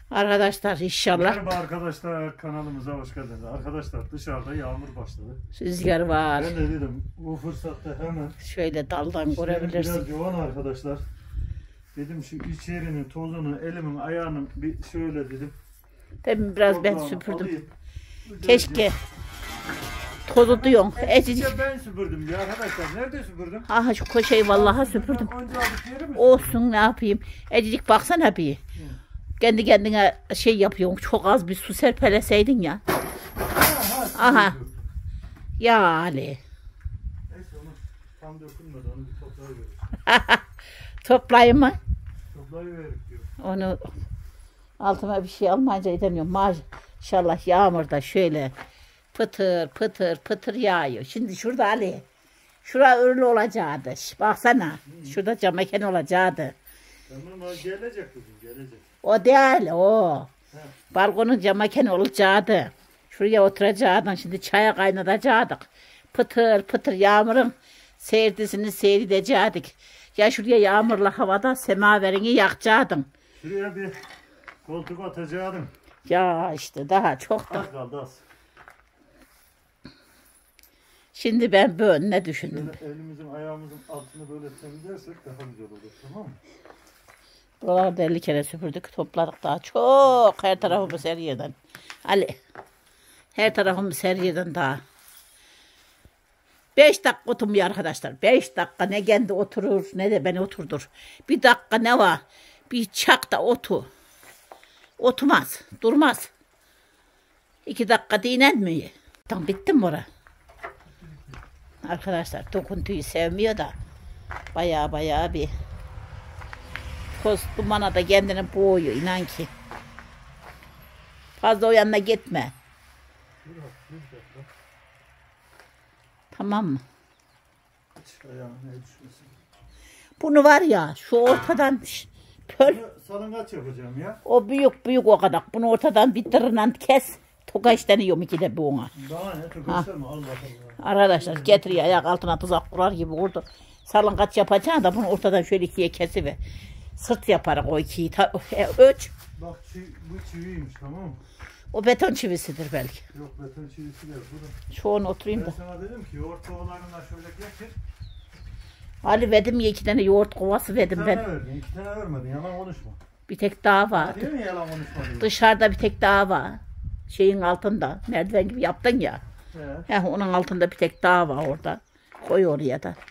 Arkadaşlar inşallah. Merhaba arkadaşlar, kanalımıza hoş geldiniz. Arkadaşlar dışarıda yağmur başladı. Rüzgar var. Ben de dedim bu fırsatta hemen Şöyle daldan görebilirsin. biraz yoğun arkadaşlar. Dedim şu içerinin tozunu elimin ayağının bir şöyle dedim. Demin biraz ben Toprağını süpürdüm. alayım. Keşke tozu diyorsun. Ecicik. Ben süpürdüm ya arkadaşlar. Nerede süpürdüm? Aha şu koşayı vallahi süpürdüm. Önce alıp yeri mi? Olsun ne yapayım. Ecicik baksana bir. Kendi kendine şey yapıyorsun. Çok az bir su serpeleseydin ya. Aha. Ya Ali. Neyse onu tam dökülmedi. Onu bir toplayıverir. Toplayayım mı? Toplayıverir diyor. Onu altıma bir şey almayınca edemiyorum. Maşallah yağmurda şöyle pıtır pıtır pıtır yağıyor. Şimdi şurada Ali. Şura örülü olacaktı. Baksana. Şurada cam mekan olacaktı. Tamam o gelecek bugün gelecek. O değil o. Balkonun cam mekan olacaktı. Şuraya oturacaktın. Şimdi çaya kaynatacaktık. Pıtır pıtır yağmurun seyirtisini seyredecektik. Ya şuraya yağmurlu havada semaverini yakacaktın. Şuraya bir koltuk atacaktım. Ya işte daha çok da. Az kaldı az. Şimdi ben böyle ne düşündüm? Böyle elimizin ayağımızın altını böyle temizlersek daha güzel olur, tamam mı? Buralarda 50 kere süpürdük, topladık daha çok. Her tarafımız her yerden. Ali, her tarafımız her yerden daha. 5 dakika oturmuyor arkadaşlar. 5 dakika ne kendi oturur ne de beni oturdur. Bir dakika ne var? Bir çak da otur. Oturmaz, durmaz. 2 dakika dinlenmiyor. Tam bitti mi orası? Arkadaşlar dokuntuyu sevmiyor da bayağı bir toz dumana da kendini boğuyor inan ki. Fazla o yanına gitme. Tamam mı? Ayağına düşmesin. Bunu var ya şu ortadan pöl. Salıngaç yapacağım ya. O büyük o kadar. Bunu ortadan bir tırnan kes. Tokaç deniyorum ikide bu ona. Daha ne tokaçlar mı? Al bakalım. Arkadaşlar getiriyor ayak altına tuzak kurar gibi orada. Salıngaç yapacaksın da bunu ortadan şöyle ikiye kesiver. Sırt yaparak o ikiyi ölç. Bak bu çiviymiş, tamam mı? O beton çivisidir belki. Yok beton çivisi değil. Şu an oturayım Ben da. sana dedim ki yoğurt kovalarına şöyle getir. Ali verdim ya 2 tane yoğurt kovası verdim Bir ben. tane verdin, 2 tane vermedin. Yalan konuşma. Bir tek daha var. Değil mi yalan konuşma diyor. Dışarıda bir tek daha var. Şeyin altında. Merdiven gibi yaptın ya. Onun altında bir tek daha var orada. Koy oraya da.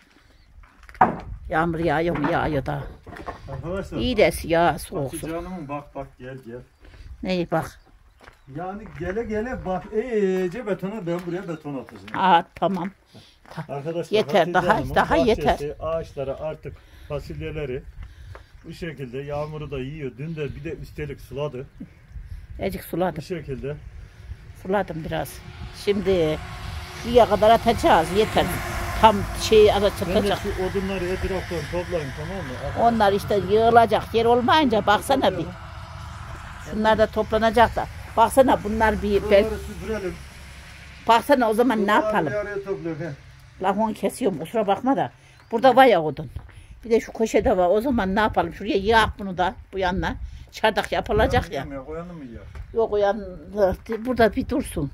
Yağmur yağıyor mu? Yağıyor da. Arkadaşlar. İyi des ya soğuk su. Canımın bak gel. Neyi bak. Yani gele bak iyice betona ben buraya beton atacağım. Aa tamam. Arkadaşlar Yeter, daha yeter. Ağaçları artık fasulyeleri bu şekilde yağmuru da yiyor. Dün de bir de üstelik suladı. Azıcık Bu suladım. şekilde. Suladım biraz. Şimdi şuraya kadar atacağız. Yeter. Tam şeyi Ben de atacak. şu odunları etraftan toplayın, tamam mı? Onlar işte yığılacak. Yer olmayınca baksana bir. Şunlar da toplanacak da. Baksana bunlar bir... Buraları süpürelim. Baksana o zaman ne yapalım? Bir araya toplayalım. Lafını kesiyorum kusura bakma da. Burada var ya odun. Bir de şu köşede var. O zaman ne yapalım? Şuraya yığak bunu da bu yanına. Çardak yapılacak ya. Koyanı mı ya? Yok o yan burada bir dursun.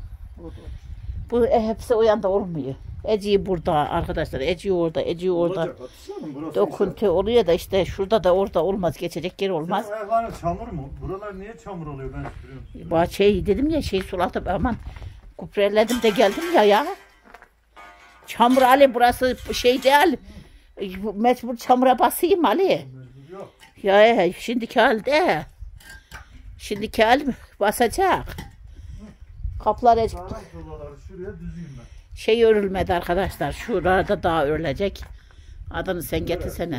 Bu hepsi o yanda olmuyor. Eci burada arkadaşlar. Eci orada. Olacak, atışalım, burası Dokuntu oluyor da işte şurada da orada olmaz. Geçecek yer olmaz. Senin ayakların çamur mu? Buralar niye çamur oluyor ben süpürüyorum. Bahçeyi dedim ya suladım aman. Kupreledim de geldim ya. Çamur Ali burası şey değil. Mecbur çamura basayım Ali. Yok. Ya şimdiki halde. Şimdiki hal basacak. Kaplar Sağlam tuğlaları şuraya düzeyim ben. şey örülmedi arkadaşlar. Şurada daha örülecek. Adını sen getirsene.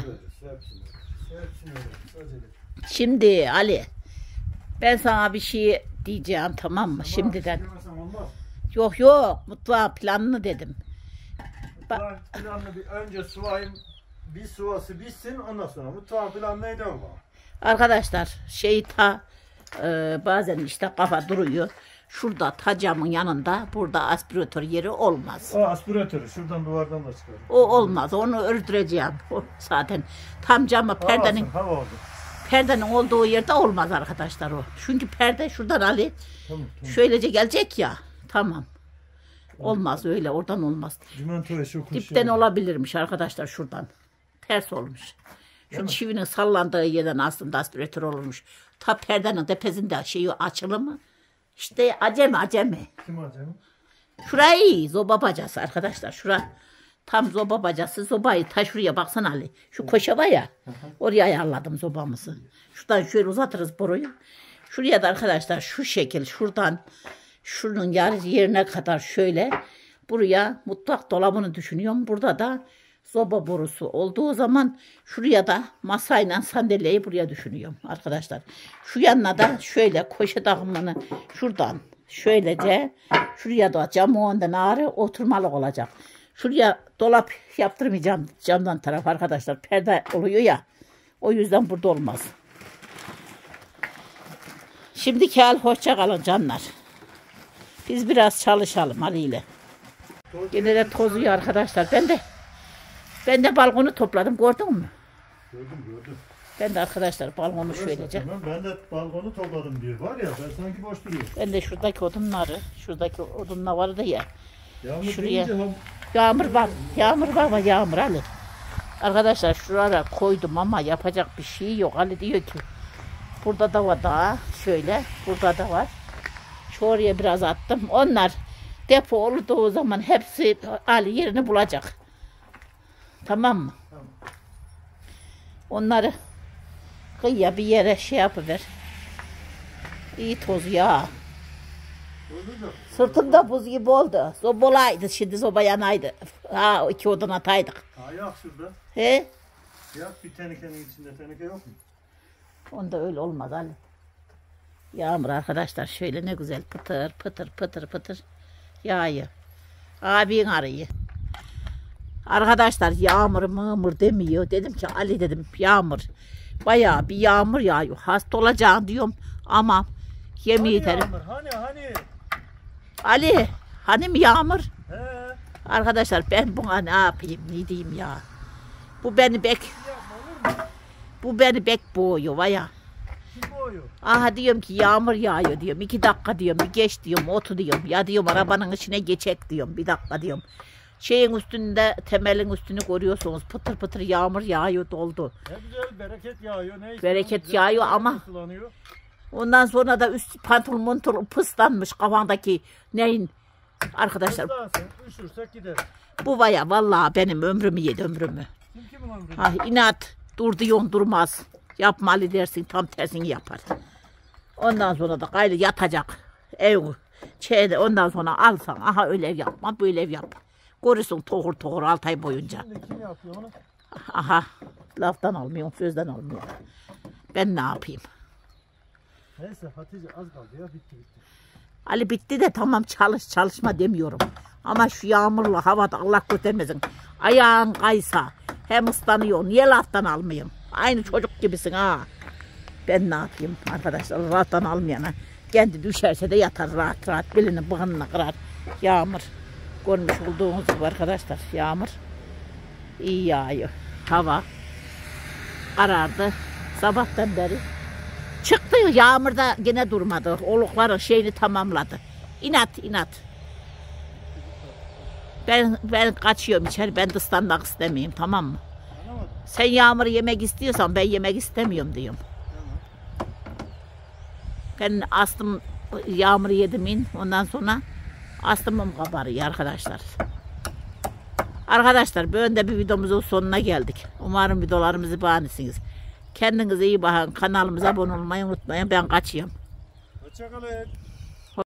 Şimdi Ali. Ben sana bir şey diyeceğim tamam mı? Şimdiden. Yok mutfağın planını dedim. Mutfağın planını bir önce suayım. Bir suvası bitsin ondan sonra mutfağın planı neydi o? Arkadaşlar bazen işte kafa duruyor. Şurada tacamın yanında burada aspiratör yeri olmaz. O aspiratörü şuradan duvardan da çıkar. O olmaz. Onu öldüreceğim. O zaten tam camı perdenin hava oldu. Perdenin olduğu yerde olmaz arkadaşlar o. Çünkü perde şuradan Ali. Tamam. Şöylece gelecek ya. Tamam. Olmaz öyle, oradan olmaz. Dipten olabilirmiş arkadaşlar, şuradan. Ters olmuş. Şu çivinin sallandığı yerden aslında aspiratör olurmuş. Ta perdenin tepesinde şeyi açılı mı? İşte acemi. Kim acemi? Şurayı zoba bacası arkadaşlar. Şura tam zoba bacası. Zobayı ta şuraya baksana Ali. Şu köşe var ya. Oraya ayarladım zobamızı. Şuradan şöyle uzatırız boruyu. Şuraya da arkadaşlar şu şekil şuradan şunun yerine kadar şöyle buraya mutfak dolabını düşünüyorum. Burada da zoba borusu olduğu zaman şuraya da masayla sandalyeyi buraya düşünüyorum arkadaşlar. Şu yanına da şöyle köşe takımını şuradan şöylece şuraya da camı ondan ağrı oturmalık olacak. Şuraya dolap yaptırmayacağım camdan taraf arkadaşlar. Perde oluyor ya. O yüzden burada olmaz. Şimdiki hal hoşça kalın canlar. Biz biraz çalışalım Ali ile. Yine de tozuyor arkadaşlar. Ben de balkonu topladım. Gördün mü? Gördüm. Ben de arkadaşlar balkonu şöylece. Ben de balkonu topladım diyor. Var ya ben sanki boş duruyor. Ben de şuradaki odunlar vardı ya. Yağmur Şuraya. deyince Yağmur var yağmur Ali. Arkadaşlar şuraya koydum ama yapacak bir şey yok. Ali diyor ki burada da var daha şöyle. Burada da var. Şu oraya biraz attım. Onlar depo olduğu zaman hepsi Ali yerini bulacak. Tamam mı? Tamam. Onları kıyıya bir yere şey yapıver. İyi toz ya. Sırtımda buz gibi oldu. Sobalaydı şimdi, soba yanaydı. Ha, 2 odun ataydık. Yak şurada. He? Yak bir tenekenin içinde, teneke yok mu? Onda öyle olmaz Ali. Yağmur arkadaşlar şöyle ne güzel pıtır yağıyor. Abin arıyor. Arkadaşlar yağmur mığmur demiyor. Dedim ki Ali dedim yağmur. Bayağı bir yağmur yağıyor. Hasta olacağım diyorum ama yemin ederim. Hani? Ali hani mi yağmur? He. Arkadaşlar ben buna ne yapayım, ne diyeyim ya. Bu beni bek boğuyor vaya. Kim boğuyor? Aha diyorum ki yağmur yağıyor diyorum. 2 dakika diyorum, bir geç diyorum, otur diyorum. Ya diyorum arabanın içine geçek diyorum, 1 dakika diyorum. Şeyin üstünde, temelin üstünü görüyorsunuz. Pıtır yağmur yağıyor, doldu. Ne güzel bereket yağıyor. Neyse, bereket yağıyor ama ondan sonra da üst pantolon pıslanmış kafandaki neyin arkadaşlar. Üşürsek gider. Bu vaya vallahi benim ömrümü yedi ömrümü. Kimin ömrü? Ah, inat dur diyorsun durmaz. Yapmalı dersin tam tersini yapar. Ondan sonra da gayrı yatacak. Ondan sonra alsan aha öyle ev yapma böyle ev yap. Görürsün tohur 6 ay boyunca. Şimdi kim yapıyor onu? Aha laftan almıyorum, sözden almıyorum. Ben ne yapayım? Neyse Hatice az kaldı ya, bitti. Ali bitti de tamam, çalışma demiyorum. Ama şu yağmurlu havada Allah göstermesin. Ayağın kaysa hem ıslanıyor. Niye laftan almayayım? Aynı çocuk gibisin ha. Ben ne yapayım arkadaşlar, laftan almayana. Kendi düşerse de yatar rahat belini bığınına kırar. Yağmur. Görmüş olduğunuz gibi arkadaşlar yağmur iyi yağıyor. Hava karardı sabahtan beri. Çıktı yağmur da yine durmadı. Olukların şeyini tamamladı. İnat. Ben kaçıyorum içeri. Ben de ıslanmak istemeyeyim, tamam mı? Anlamadım. Sen yağmuru yemek istiyorsan ben yemek istemiyorum diyorum. Ben astım yağmuru yedim ondan sonra astımım kabarıyor arkadaşlar. Arkadaşlar böyle de bir videomuzun sonuna geldik. Umarım videolarımızı beğenirsiniz. Kendinize iyi bakın. Kanalımıza abone olmayı unutmayın. Ben kaçıyorum. Hoşça kalın.